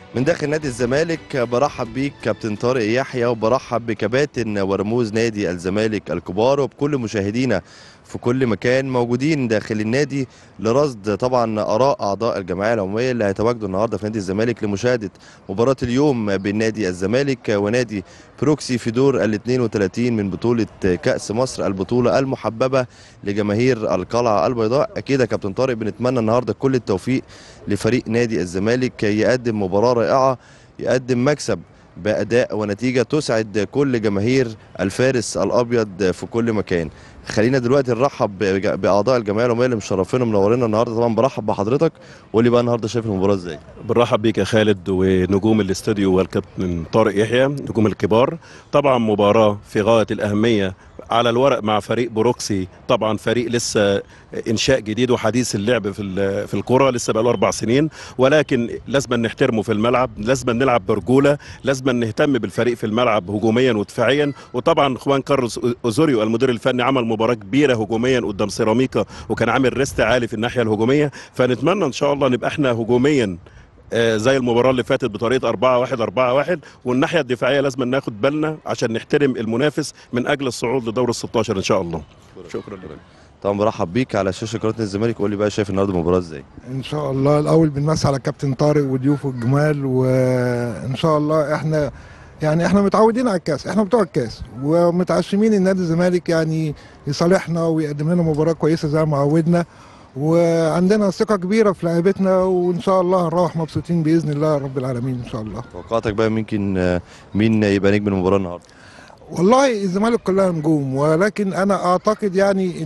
من داخل نادي الزمالك برحب بيك كابتن طارق يحيى، وبرحب بكباتن ورموز نادي الزمالك الكبار وبكل مشاهدينا في كل مكان موجودين داخل النادي لرصد طبعا اراء اعضاء الجمعيه العموميه اللي هيتواجدوا النهارده في نادي الزمالك لمشاهده مباراه اليوم بين نادي الزمالك ونادي بروكسي في دور ال 32 من بطوله كاس مصر، البطوله المحببه لجماهير القلعه البيضاء. اكيد يا كابتن طارق بنتمنى النهارده كل التوفيق لفريق نادي الزمالك، يقدم مباراة رائعة، يقدم مكسب بأداء ونتيجة تسعد كل جماهير الفارس الأبيض في كل مكان. خلينا دلوقتي نرحب بأعضاء الجمعية العمومية اللي مشرفينا ومنورينا النهارده. طبعا برحب بحضرتك، وقول لي بقى النهارده شايف المباراة ازاي؟ بنرحب بيك يا خالد ونجوم الاستوديو والكابتن طارق يحيى نجوم الكبار. طبعا مباراة في غاية الأهمية على الورق مع فريق بروكسي، طبعا فريق لسه انشاء جديد وحديث اللعب في الكرة، لسه بقى له 4 سنين، ولكن لازم نحترمه في الملعب، لازم نلعب برجولة، لازم نهتم بالفريق في الملعب هجوميا ودفاعيا. وطبعا خوان كارلوس اوزوريو المدير الفني عمل مباراة كبيرة هجوميا قدام سيراميكا، وكان عامل ريست عالي في الناحية الهجومية. فنتمنى ان شاء الله نبقى احنا هجوميا زي المباراة اللي فاتت بطريقة 4-1 4-1، والناحية الدفاعية لازم ناخد بالنا عشان نحترم المنافس من أجل الصعود لدور ال 16 إن شاء الله. شكرا لك. طبعا برحب بيك على شاشة قناة الزمالك. قول لي بقى شايف النهارده المباراة ازاي؟ ان شاء الله الاول بنمسي على كابتن طارق وضيوفه الجمال، وان شاء الله احنا متعودين على الكاس، احنا بتوع الكاس ومتعشمين ان نادي الزمالك يعني يصالحنا ويقدم لنا مباراه كويسه زي ما عودنا، وعندنا ثقه كبيره في لعيبتنا، وان شاء الله هنروح مبسوطين باذن الله رب العالمين ان شاء الله. توقعاتك بقى ممكن مين يبقى نجم المباراة النهارده؟ والله الزمالك كلها نجوم، ولكن انا اعتقد يعني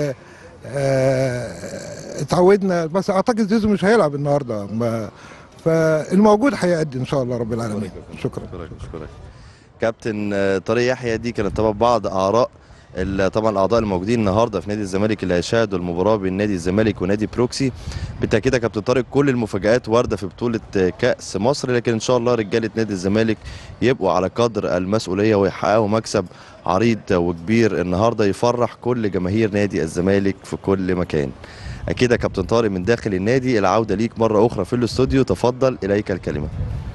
اتعودنا، بس اعتقد زيزو مش هيلعب النهارده، فالموجود هيأدي ان شاء الله رب العالمين. شكرا. شكرا. كابتن طارق يحيى، دي كانت طبعا بعض اراء طبعا الاعضاء الموجودين النهارده في نادي الزمالك اللي هيشاهدوا المباراه بين نادي الزمالك ونادي بروكسي. بالتاكيد يا كابتن طارق كل المفاجآت وارده في بطوله كاس مصر، لكن ان شاء الله رجاله نادي الزمالك يبقوا على قدر المسؤوليه ويحققوا مكسب عريض وكبير النهارده يفرح كل جماهير نادي الزمالك في كل مكان. اكيد يا كابتن طارق من داخل النادي، العوده ليك مره اخرى في الاستوديو، تفضل اليك الكلمه.